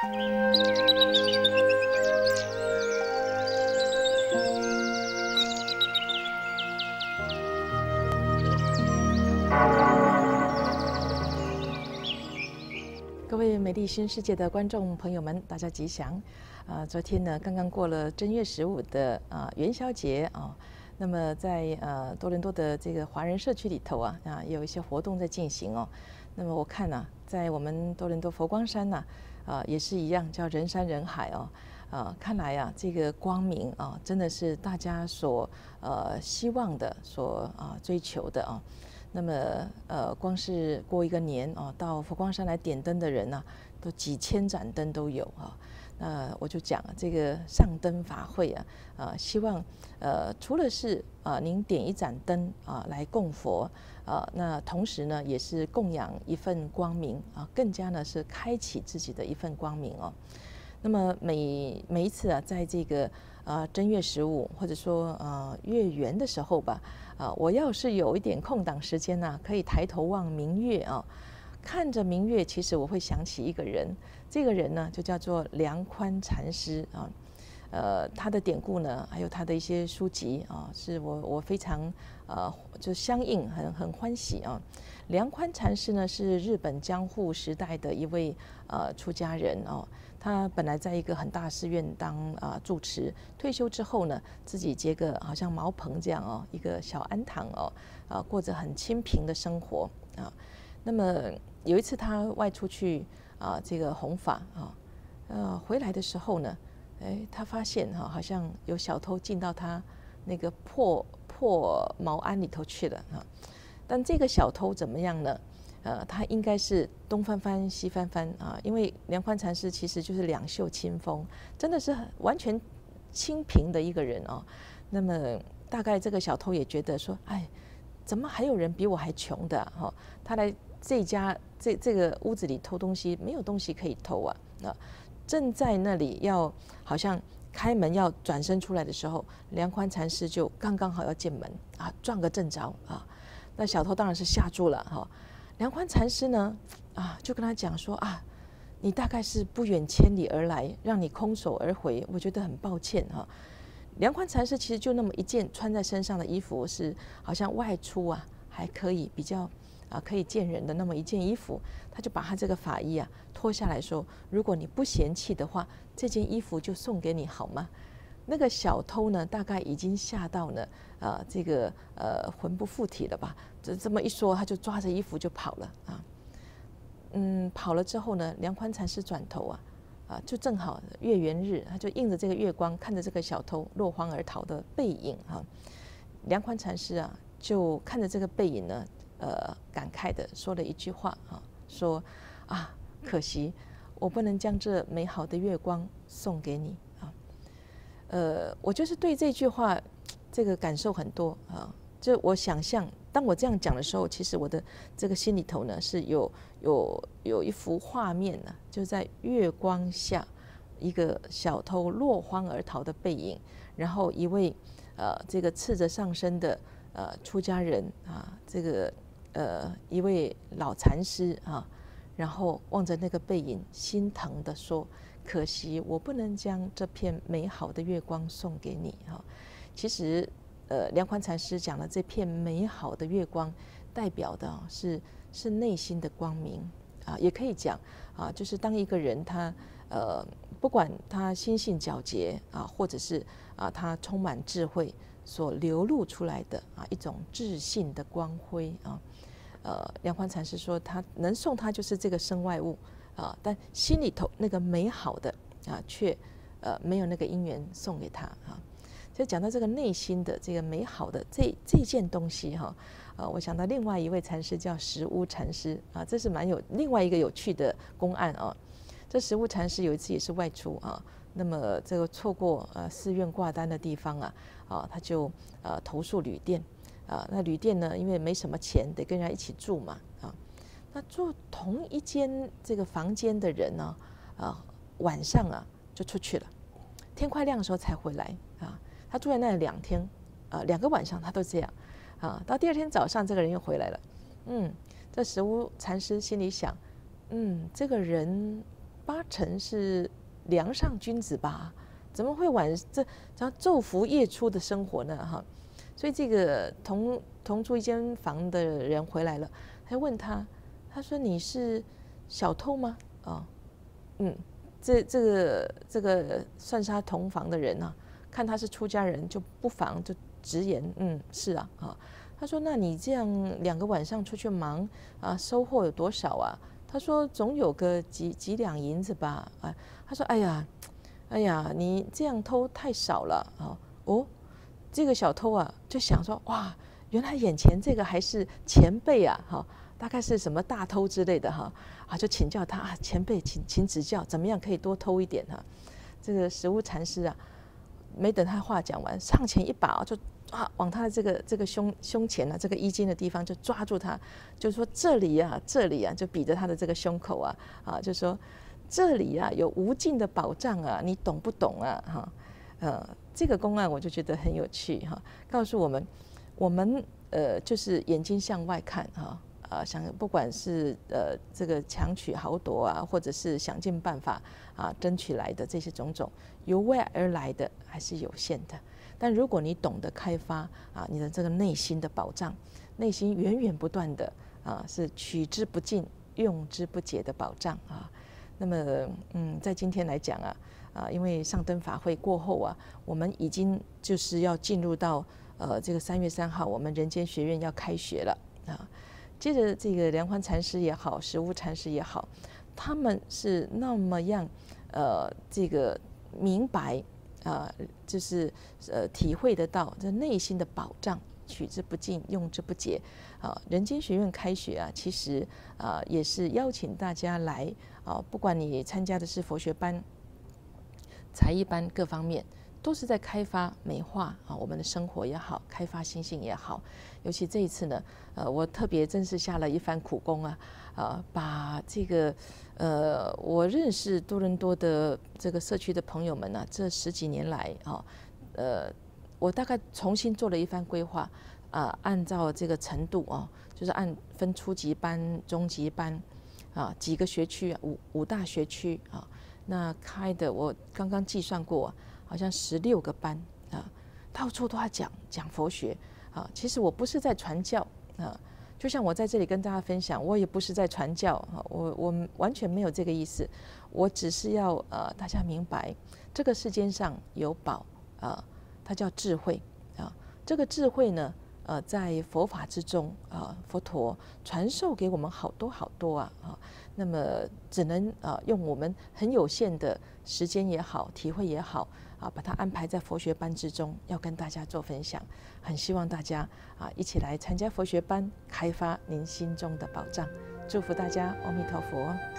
各位美丽新世界的观众朋友们，大家吉祥！昨天呢，刚刚过了正月15的元宵节啊。那么在多伦多的这个华人社区里头也有一些活动在进行哦。那么我看呢，在我们多伦多佛光山呢，也是一样，叫人山人海哦。看来这个光明真的是大家所希望的，所追求的啊。那么光是过一个年到佛光山来点灯的人呢，都几千盏灯都有啊。那我就讲这个上灯法会希望除了是您点一盏灯来供佛那同时呢也是供养一份光明更加呢是开启自己的一份光明哦。那么每一次在这个正月15或者说月圆的时候吧我要是有一点空档时间可以抬头望明月看着明月，其实我会想起一个人，这个人呢就叫做梁宽禅师他的典故呢，还有他的一些书籍是我非常就相应很欢喜梁宽禅师呢是日本江户时代的一位出家人他本来在一个很大寺院当住持，退休之后呢，自己接个好像茅棚这样一个小庵堂过着很清贫的生活那么有一次他外出去这个弘法回来的时候呢，他发现好像有小偷进到他那个破茅庵里头去了但这个小偷怎么样呢？他应该是东翻翻西翻翻因为梁宽禅师其实就是两袖清风，真的是完全清贫的一个人那么大概这个小偷也觉得说，哎，怎么还有人比我还穷的他来这个屋子里偷东西，没有东西可以偷正在那里要好像开门要转身出来的时候，梁宽禅师就刚刚好要进门撞个正着那小偷当然是吓住了梁宽禅师呢就跟他讲说你大概是不远千里而来，让你空手而回，我觉得很抱歉梁宽禅师其实就那么一件穿在身上的衣服，是好像外出还可以比较可以见人的那么一件衣服，他就把他这个法衣脱下来说，如果你不嫌弃的话，这件衣服就送给你好吗？那个小偷呢，大概已经吓到呢这个魂不附体了吧，这么一说，他就抓着衣服就跑了跑了之后呢，梁宽禅师转头就正好月圆日，他就映着这个月光，看着这个小偷落荒而逃的背影梁宽禅师就看着这个背影呢感慨的说了一句话说可惜我不能将这美好的月光送给你我就是对这句话这个感受很多就我想象，当我这样讲的时候，其实我的这个心里头呢是有一幅画面呢，就在月光下，一个小偷落荒而逃的背影，然后一位这个赤着上身的出家人这个一位老禅师然后望着那个背影，心疼的说：“可惜我不能将这片美好的月光送给你其实梁宽禅师讲的这片美好的月光，代表的是内心的光明也可以讲就是当一个人他不管他心性皎洁或者是他充满智慧所流露出来的一种智性的光辉梁宽禅师说，他能送他就是这个身外物但心里头那个美好的却没有那个因缘送给他所以讲到这个内心的这个美好的这件东西我想到另外一位禅师叫石屋禅师这是另外一个有趣的公案这石屋禅师有一次也是外出那么这个错过寺院挂单的地方他就投诉旅店那旅店呢因为没什么钱，得跟人家一起住嘛那住同一间这个房间的人呢晚上就出去了，天快亮的时候才回来他住在那里2天2个晚上他都这样到第2天早上这个人又回来了这石屋禅师心里想这个人成是梁上君子吧？怎么会这昼伏夜出的生活呢？哈，所以这个同住一间房的人回来了，他问他，他说你是小偷吗？哦，这个算是他同房的人啊，看他是出家人，就不妨就直言，是啊，他说那你这样2个晚上出去忙啊，收获有多少啊？他说总有个几两银子吧，啊，他说哎呀，你这样偷太少了啊，这个小偷啊就想说哇，原来眼前这个还是前辈啊，哈。大概是什么大偷之类的哈，就请教他啊，前辈请指教，怎么样可以多偷一点哈？这个实物禅师啊，没等他话讲完，上前一把就往他的这个胸前啊，这个衣襟的地方就抓住他，就说这里啊，就比着他的这个胸口啊，就说这里啊有无尽的宝藏啊，你懂不懂啊？哈，这个公案我就觉得很有趣哈，告诉我们就是眼睛向外看哈。想不管是这个强取豪夺啊，或者是想尽办法争取来的这些种种，由外而来的还是有限的。但如果你懂得开发你的这个内心的宝藏，内心源源不断的是取之不尽、用之不竭的宝藏啊。那么在今天来讲因为上灯法会过后我们已经就是要进入到这个3月3号，我们人间学院要开学了啊。接着这个莲欢禅师也好，实物禅师也好，他们是那么样这个明白就是体会得到这内心的宝藏，取之不尽，用之不竭人间学院开学其实也是邀请大家来不管你参加的是佛学班、才艺班各方面，都是在开发美化我们的生活也好，开发心性也好。尤其这一次呢，我特别真是下了一番苦功把这个我认识多伦多的这个社区的朋友们这10几年来我大概重新做了一番规划按照这个程度就是按分初级班、中级班几个学区5大学区那开的我刚刚计算过好像16个班到处都要讲佛学其实我不是在传教就像我在这里跟大家分享，我也不是在传教我完全没有这个意思，我只是要大家明白，这个世间上有宝它叫智慧这个智慧呢在佛法之中佛陀传授给我们好多好多那么只能用我们很有限的时间也好，体会也好把它安排在佛学班之中，要跟大家做分享。很希望大家一起来参加佛学班，开发您心中的宝藏。祝福大家，阿弥陀佛。